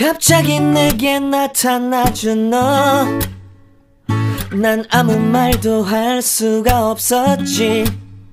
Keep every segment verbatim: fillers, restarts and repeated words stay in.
갑자기 내게 나타나준 너 난 아무 말도 할 수가 없었지.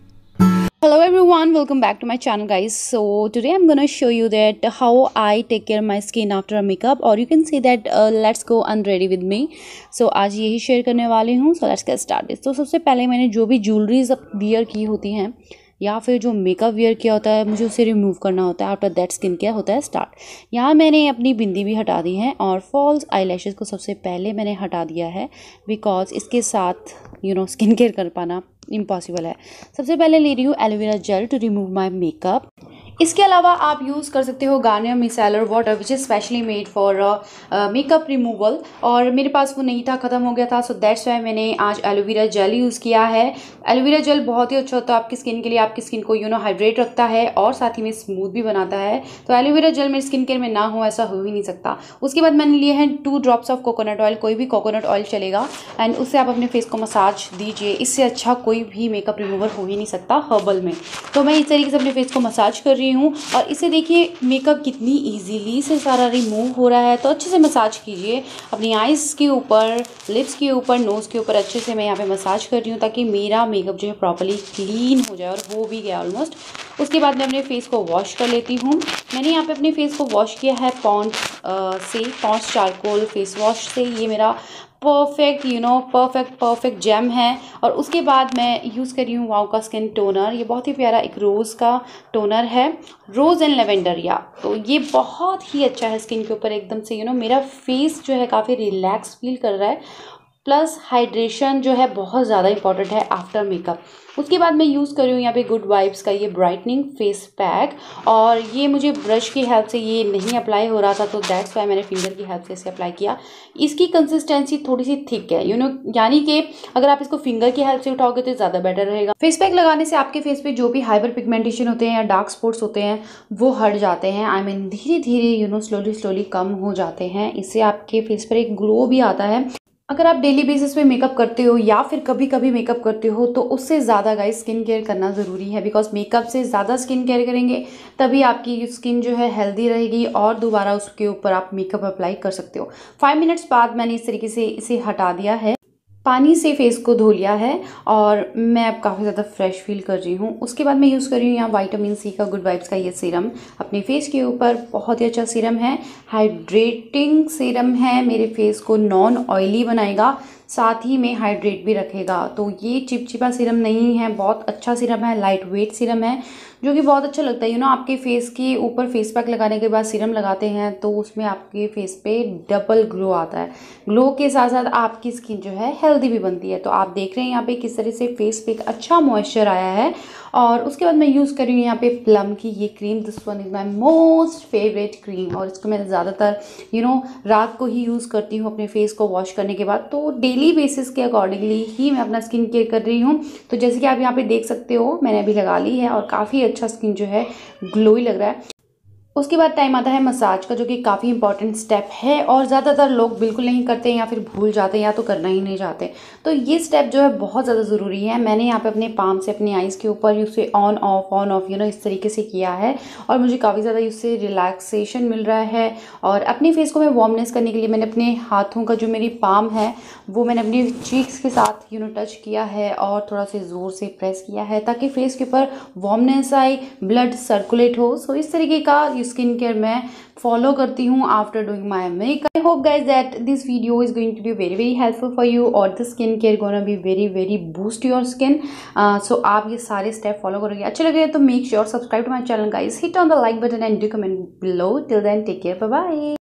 Hello everyone, welcome back to my channel guys. So today I'm gonna show you that how I take care of my skin after a makeup, or you can say that uh, let's go unready with me. So आज यही share करने वाली हूँ. So let's get started. तो सबसे पहले मैंने जो भी ज्वेलरीज वियर की होती हैं या फिर जो मेकअप वियर किया होता है मुझे उसे रिमूव करना होता है. आफ्टर दैट स्किन केयर होता है स्टार्ट. यहाँ मैंने अपनी बिंदी भी हटा दी है और फॉल्स आईलैशेस को सबसे पहले मैंने हटा दिया है, बिकॉज इसके साथ यू नो स्किन केयर कर पाना इम्पॉसिबल है. सबसे पहले ले रही हूँ aloe vera gel to remove my makeup. इसके अलावा आप यूज़ कर सकते हो Garnier micellar water which is specially made for makeup removal, और मेरे पास वो नहीं था, ख़त्म हो गया था. सो दैट्स वाई मैंने आज एलोवेरा जेल यूज़ किया है. एलोवेरा जेल बहुत ही अच्छा होता है आपकी स्किन के लिए. आपकी स्किन को यू नो हाइड्रेट रखता है और साथ ही में स्मूथ भी बनाता है. तो aloe vera gel skin care में ना हो ऐसा हो ही नहीं सकता. उसके बाद मैंने लिए हैं two drops of coconut oil. कोई भी कोकोनट ऑयल चलेगा एंड उससे आप अपने फेस को मसाज दीजिए. इससे अच्छा कोई भी मेकअप रिमूवर हो ही नहीं सकता हर्बल में. तो मैं इस तरीके से अपने फेस को मसाज कर रही हूँ और इसे देखिए मेकअप कितनी इजीली से सारा रिमूव हो रहा है. तो अच्छे से मसाज कीजिए अपनी आईज़ के ऊपर, लिप्स के ऊपर, नोज़ के ऊपर. अच्छे से मैं यहाँ पे मसाज कर रही हूँ ताकि मेरा मेकअप जो है प्रॉपर्ली क्लीन हो जाए, और हो भी गया ऑलमोस्ट. उसके बाद मैं अपने फेस को वॉश कर लेती हूँ. मैंने यहाँ पे अपने फेस को वॉश किया है पॉन्ड्स से, पॉन्ड्स चारकोल फेस वॉश से. ये मेरा perfect you know perfect perfect gem है. और उसके बाद मैं यूज़ कर रही हूँ वाव का स्किन टोनर. ये बहुत ही प्यारा एक रोज़ का टोनर है, रोज़ एंड लेवेंडर या. तो ये बहुत ही अच्छा है स्किन के ऊपर एकदम से. यू नो मेरा फेस जो है काफ़ी रिलैक्स फील कर रहा है. प्लस हाइड्रेशन जो है बहुत ज़्यादा इंपॉर्टेंट है आफ्टर मेकअप. उसके बाद मैं यूज़ कर रही हूँ यहाँ पे गुड वाइब्स का ये ब्राइटनिंग फेस पैक, और ये मुझे ब्रश की हेल्प से ये नहीं अप्लाई हो रहा था, तो दैट्स वाई मैंने फिंगर की हेल्प से इसे अप्लाई किया. इसकी कंसिस्टेंसी थोड़ी सी थिक है, यू नो यानी कि अगर आप इसको फिंगर की हेल्प से उठाओगे तो ज़्यादा बेटर रहेगा. फेस पैक लगाने से आपके फेस पे जो भी हाइपर पिगमेंटेशन होते हैं या डार्क स्पॉट्स होते हैं वो हट जाते हैं. आई मीन धीरे धीरे यू नो स्लोली स्लोली कम हो जाते हैं. इससे आपके फेस पर एक ग्लो भी आता है. अगर आप डेली बेसिस पे मेकअप करते हो या फिर कभी कभी मेकअप करते हो तो उससे ज़्यादा गाइस स्किन केयर करना ज़रूरी है, बिकॉज मेकअप से ज़्यादा स्किन केयर करेंगे तभी आपकी स्किन जो है हेल्दी रहेगी और दोबारा उसके ऊपर आप मेकअप अप्लाई कर सकते हो. फाइव मिनट्स बाद मैंने इस तरीके से इसे हटा दिया है, पानी से फेस को धो लिया है और मैं अब काफ़ी ज़्यादा फ्रेश फील कर रही हूँ. उसके बाद मैं यूज़ कर रही हूँ यहाँ विटामिन सी का गुड वाइब्स का ये सीरम अपने फेस के ऊपर. बहुत ही अच्छा सीरम है, हाइड्रेटिंग सीरम है. मेरे फेस को नॉन ऑयली बनाएगा, साथ ही में हाइड्रेट भी रखेगा. तो ये चिपचिपा सीरम नहीं है, बहुत अच्छा सीरम है, लाइट वेट सीरम है जो कि बहुत अच्छा लगता है. यू नो आपके फेस के ऊपर फेस पैक लगाने के बाद सीरम लगाते हैं तो उसमें आपके फेस पे डबल ग्लो आता है. ग्लो के साथ साथ आपकी स्किन जो है हेल्दी भी बनती है. तो आप देख रहे हैं यहाँ पे किस तरह से फेस पे एक अच्छा मॉइस्चर आया है. और उसके बाद मैं यूज़ कर रही हूँ यहाँ पे प्लम की ये cream. This one is my most favourite cream, और इसको मैं ज़्यादातर यू नो रात को ही यूज़ करती हूँ अपने फेस को वॉश करने के बाद. तो डेली बेसिस के अकॉर्डिंगली ही मैं अपना स्किन केयर कर रही हूँ. तो जैसे कि आप यहाँ पे देख सकते हो मैंने अभी लगा ली है और काफ़ी अच्छा स्किन जो है ग्लोई लग रहा है. उसके बाद टाइम आता है मसाज का, जो कि काफ़ी इंपॉर्टेंट स्टेप है और ज़्यादातर लोग बिल्कुल नहीं करते हैं या फिर भूल जाते हैं या तो करना ही नहीं चाहते. तो ये स्टेप जो है बहुत ज़्यादा ज़रूरी है. मैंने यहाँ पे अपने पाम से अपनी आईज़ के ऊपर उससे on off on off you know इस तरीके से किया है और मुझे काफ़ी ज़्यादा उससे रिलैक्सेशन मिल रहा है. और अपने फेस को मैं वार्मनेस करने के लिए मैंने अपने हाथों का जो मेरी पाम है वो मैंने अपनी चीक्स के साथ यू नो टच किया है और थोड़ा सा ज़ोर से प्रेस किया है ताकि फेस के ऊपर वार्मनेस आए, ब्लड सर्कुलेट हो. सो इस तरीके का स्किन केयर मैं फॉलो करती हूँ after doing my makeup. I hope guys that this video is going to be very very helpful for you, और the skin care gonna be very very boost your skin. So आप ये सारे step follow करोगे. अच्छे लगे तो make sure subscribe to my channel guys, hit on the like button and do comment below. Till then take care, bye bye.